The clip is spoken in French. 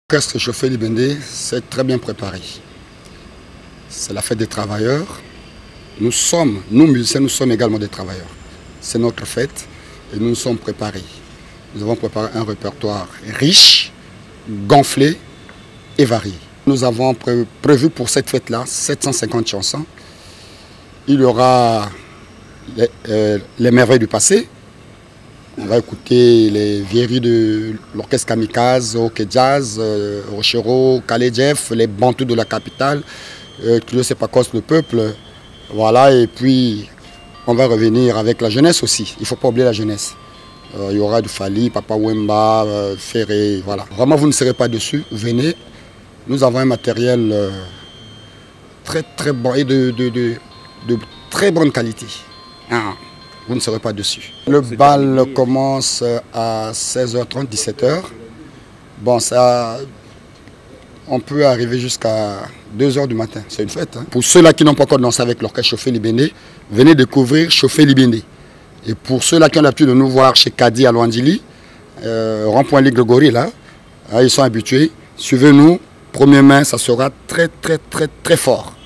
L'orchestre Chauffé Libendé, c'est très bien préparé. C'est la fête des travailleurs. Nous musiciens, nous sommes également des travailleurs. C'est notre fête et nous nous sommes préparés. Nous avons préparé un répertoire riche, gonflé et varié. Nous avons prévu pour cette fête-là 750 chansons. Il y aura les merveilles du passé. On va écouter les vieilleries de l'orchestre Kamikaze, OK Jazz, Rochero, Khaled Jeff, les Bantous de la capitale, Clio Sepakos, le peuple. Voilà, et puis on va revenir avec la jeunesse aussi. Il ne faut pas oublier la jeunesse. Il y aura du Fali, Papa Wemba, Ferré, voilà. Vraiment, vous ne serez pas dessus. Venez. Nous avons un matériel très très bon et de très bonne qualité. Ah. Vous ne serez pas dessus. Le bal commence à 16h30, 17h. Bon, ça, on peut arriver jusqu'à 2h du matin. C'est une fête. Hein. Pour ceux-là qui n'ont pas encore dansé avec l'orchestre Chauffé Libendé, venez découvrir Chauffé Libendé. Et pour ceux-là qui ont l'habitude de nous voir chez Kadi à Luandili, rond-point Ligue Grégory, là, ils sont habitués. Suivez-nous, premier main, ça sera très très très très fort.